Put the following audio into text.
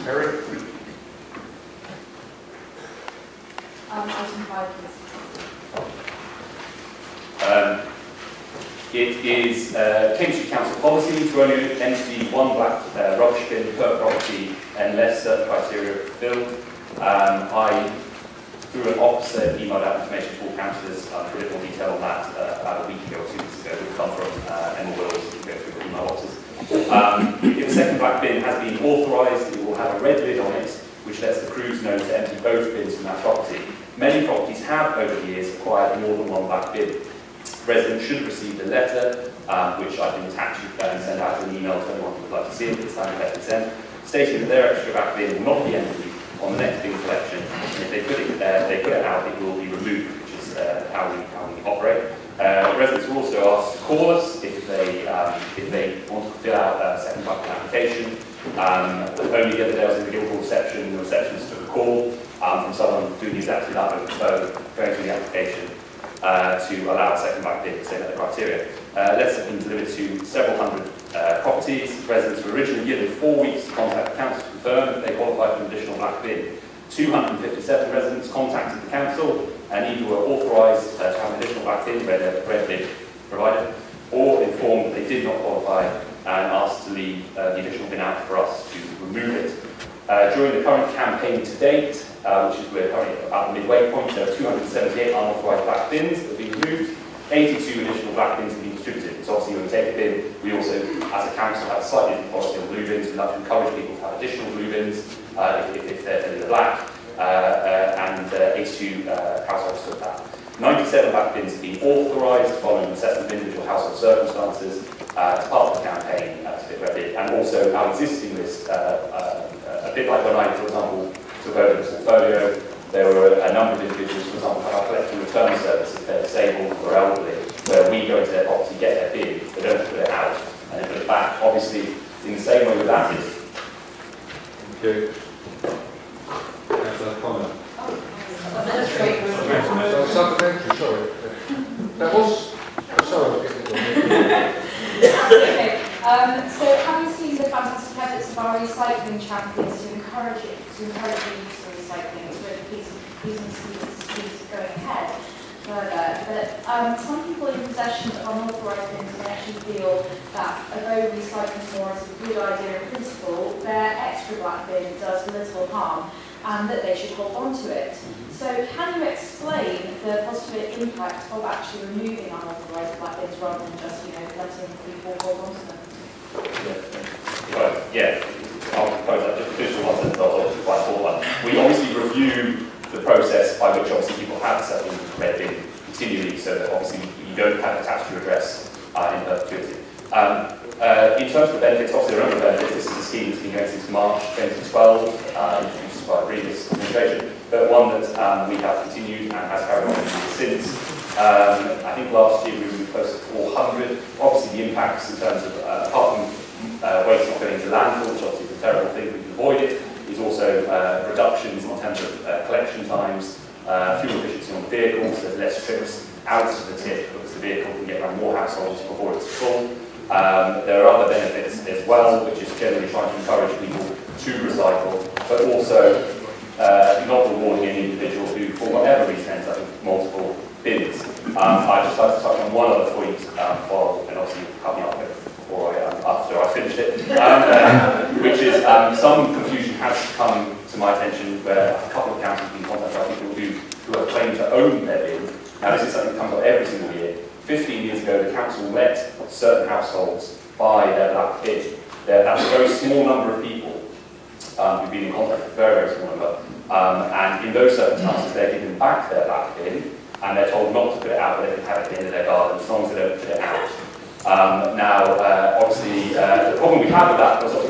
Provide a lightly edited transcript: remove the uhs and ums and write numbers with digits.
Eric? Item 5, please. It is Cambridgeshire Council policy to only empty one black rubbish bin per property unless certain criteria are fulfilled. I, through an officer, emailed out information to all councillors for a bit more detail on that about a week ago or 2 weeks ago. It will come from Emma Wills, who go through the email boxes. If the second black bin has been authorised, it will have a red lid on it, which lets the crews know to empty both bins from that property. Many properties have, over the years, acquired more than one black bin. Residents should have received a letter, which I can attach and send out an email to anyone who would like to see it. It's time to send, stating that their extra black bin will not be emptied on the next bin collection. And if they put it out, it will be removed, which is how we operate. Residents will also asked to call us if they want to fill out a second black bin application. Only the other day I was in the Guildhall reception, the receptionist took a call from someone doing exactly that over the phone, going through the application to allow a second black bin, say that the criteria. Letters have been delivered to several hundred properties. Residents were originally given 4 weeks to contact the council to confirm if they qualified for an additional black bin. 257 residents contacted the council and either were authorised to have an additional black bin, red bin provided, or informed that they did not qualify and asked to leave the additional bin out for us to remove it. During the current campaign to date, which is we're currently at the midway point, there are 278 unauthorised black bins that have been removed. 82 additional black bins have been distributed. So obviously when we take a bin, we also, as a council, have a slightly different policy on blue bins. We like to encourage people to have additional blue bins if they're black, and 82 households took that. 97 black bins have been authorised following an assessment of individual household circumstances as part of the campaign to fit where it, and also our existing list, a bit like when I, for example, took over the portfolio, there were a number of individuals, for example, our collection return service if they're disabled or elderly, where we go into their property, get their bin, they don't put it out, and then put it back. Obviously, in the same way with that is. Thank you. Councillor Connor. Supplementary, sorry. That was. Sorry. Okay. So, having seen the fantastic efforts of our recycling champions to encourage the use of recycling, it's really pleasing to see this going ahead further. But some people in possession of unauthorised bins may actually feel that although recycling more is a good idea in principle, their extra black bin does little harm, and that they should hold on to it. So can you explain the positive impact of actually removing unauthorised black bins rather than just, letting people hold on to them? Yeah, I'll propose that. Just to finish the one sentence, I'll obviously quite full one. We obviously review the process by which obviously people have set in red bin continually, so that obviously you don't have it attached to your address in perpetuity. In terms of the benefits, obviously there are a number of benefits. This is a scheme that's been going since March 2012, introduced by a previous administration, but one that we have continued and has carried on since. I think last year we were close to 400. Obviously the impacts in terms of, apart from waste not going into landfill, which obviously is a terrible thing, we can avoid it, is also reductions in terms of collection times, fuel efficiency on the vehicles, so there's less trips out of the tip because the vehicle can get around more households before it's full. There are other benefits as well, which is generally trying to encourage people to recycle, but also not rewarding any individual who, for whatever reason, ends up with multiple bins. I'd just like to touch on one other point, and obviously help me up before after I finished it, which is some confusion has come to my attention where a couple of councils have been contacted by people who have claimed to own their bin. Now this is something that comes up every single year. 15 years ago, the council let certain households buy their black bin. That's a very small number of people who've been in contact, a very, very small number. And in those circumstances, they're given back their black bin, and they're told not to put it out, but they can have it at the end of their garden as long as they don't put it out. Now, obviously, the problem we have with that was